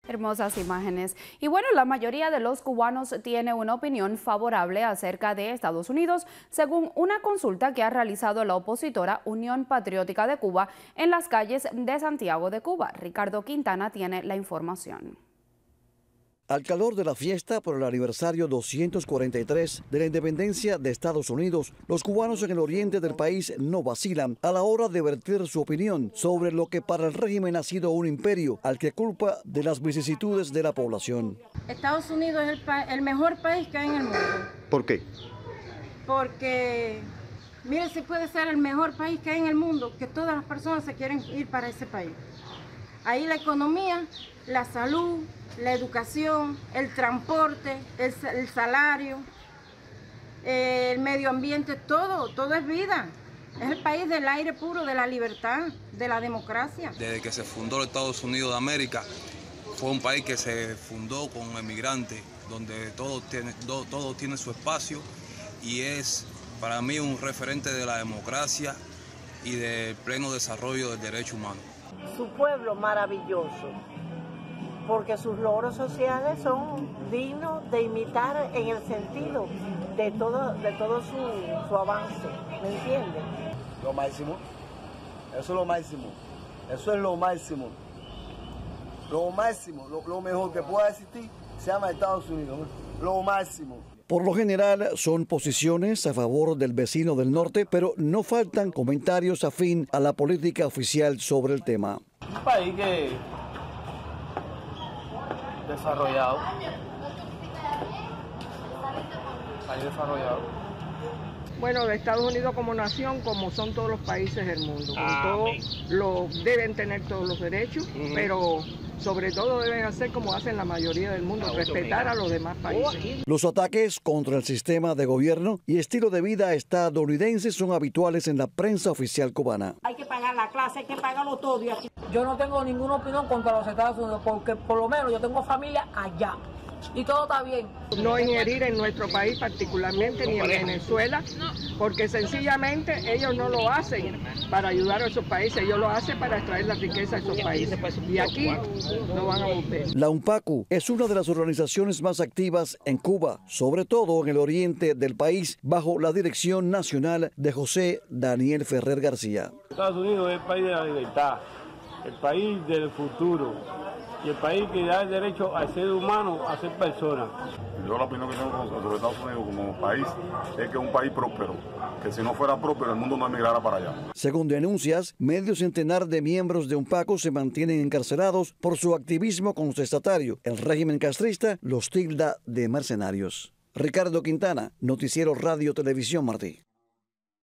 Hermosas imágenes. Y bueno, la mayoría de los cubanos tiene una opinión favorable acerca de Estados Unidos, según una consulta que ha realizado la opositora Unión Patriótica de Cuba en las calles de Santiago de Cuba. Ricardo Quintana tiene la información. Al calor de la fiesta por el aniversario 243 de la independencia de Estados Unidos, los cubanos en el oriente del país no vacilan a la hora de vertir su opinión sobre lo que para el régimen ha sido un imperio al que culpa de las vicisitudes de la población. Estados Unidos es el mejor país que hay en el mundo. ¿Por qué? Porque, mire, si puede ser el mejor país que hay en el mundo, que todas las personas se quieren ir para ese país. Ahí la economía, la salud, la educación, el transporte, el salario, el medio ambiente, todo es vida. Es el país del aire puro, de la libertad, de la democracia. Desde que se fundó los Estados Unidos de América, fue un país que se fundó con emigrantes, donde todo tiene su espacio y es para mí un referente de la democracia y del pleno desarrollo del derecho humano. Su pueblo maravilloso, porque sus logros sociales son dignos de imitar en el sentido de todo su avance, ¿me entiendes? Lo máximo, eso es lo máximo, eso es lo máximo. Lo máximo, lo mejor que pueda existir se llama Estados Unidos, lo máximo. Por lo general son posiciones a favor del vecino del norte, pero no faltan comentarios afín a la política oficial sobre el tema. Un país que desarrollado. Bueno, de Estados Unidos como nación, como son todos los países del mundo, deben tener todos los derechos, pero sobre todo deben hacer como hacen la mayoría del mundo, respetar a los demás países. Los ataques contra el sistema de gobierno y estilo de vida estadounidense son habituales en la prensa oficial cubana. Hay que pagar la clase, hay que pagarlo todo. Yo no tengo ninguna opinión contra los Estados Unidos, porque por lo menos yo tengo familia allá. Y todo está bien. No inherir en nuestro país particularmente, ni en Venezuela, porque sencillamente ellos no lo hacen para ayudar a esos países, ellos lo hacen para extraer la riqueza de esos países. Y aquí no van a volver. La UNPACU es una de las organizaciones más activas en Cuba, sobre todo en el oriente del país, bajo la dirección nacional de José Daniel Ferrer García. Estados Unidos es el país de la libertad, el país del futuro. Y el país que da el derecho al ser humano a ser persona. Yo la opinión que tengo sobre Estados Unidos como país es que es un país próspero, que si no fuera próspero el mundo no emigrara para allá. Según denuncias, medio centenar de miembros de UNPACU se mantienen encarcelados por su activismo contestatario. El régimen castrista los tilda de mercenarios. Ricardo Quintana, Noticiero Radio Televisión Martí.